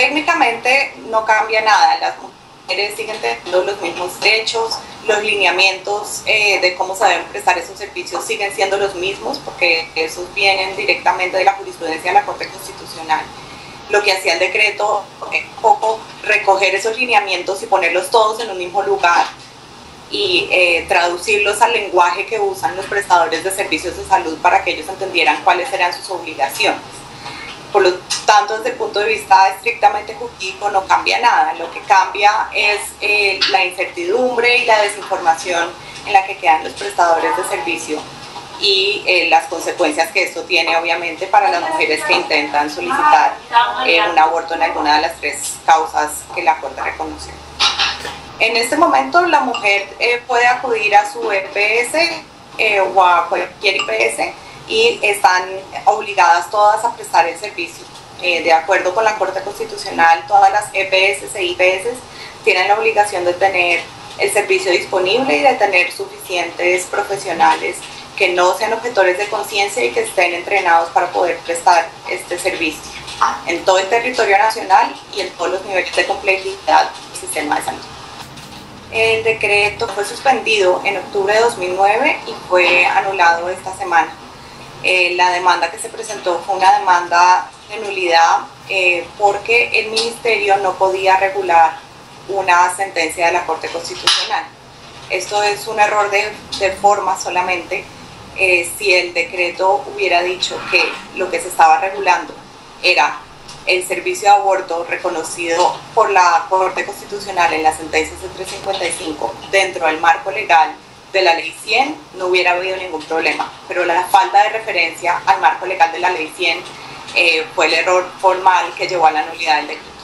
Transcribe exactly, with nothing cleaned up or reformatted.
técnicamente no cambia nada, las mujeres siguen teniendo los mismos derechos, los lineamientos eh, de cómo se deben prestar esos servicios siguen siendo los mismos, porque esos vienen directamente de la jurisprudencia de la Corte Constitucional. Lo que hacía el decreto es un poco recoger esos lineamientos y ponerlos todos en un mismo lugar y eh, traducirlos al lenguaje que usan los prestadores de servicios de salud para que ellos entendieran cuáles eran sus obligaciones. Por lo tanto, desde el punto de vista estrictamente jurídico no cambia nada. Lo que cambia es eh, la incertidumbre y la desinformación en la que quedan los prestadores de servicio y eh, las consecuencias que esto tiene obviamente para las mujeres que intentan solicitar eh, un aborto en alguna de las tres causas que la Corte reconoció. En este momento la mujer eh, puede acudir a su E P S eh, o a cualquier I P S y están obligadas todas a prestar el servicio. Eh, de acuerdo con la Corte Constitucional, todas las E P S e I P S tienen la obligación de tener el servicio disponible y de tener suficientes profesionales que no sean objetores de conciencia y que estén entrenados para poder prestar este servicio en todo el territorio nacional y en todos los niveles de complejidad del sistema de salud. El decreto fue suspendido en octubre de dos mil nueve y fue anulado esta semana. Eh, la demanda que se presentó fue una demanda de nulidad eh, porque el ministerio no podía regular una sentencia de la Corte Constitucional. Esto es un error de, de forma solamente. Eh, si el decreto hubiera dicho que lo que se estaba regulando era el servicio de aborto reconocido por la Corte Constitucional en la sentencia C trescientos cincuenta y cinco dentro del marco legal de la ley cien, no hubiera habido ningún problema, pero la falta de referencia al marco legal de la ley cien eh, fue el error formal que llevó a la nulidad del decreto.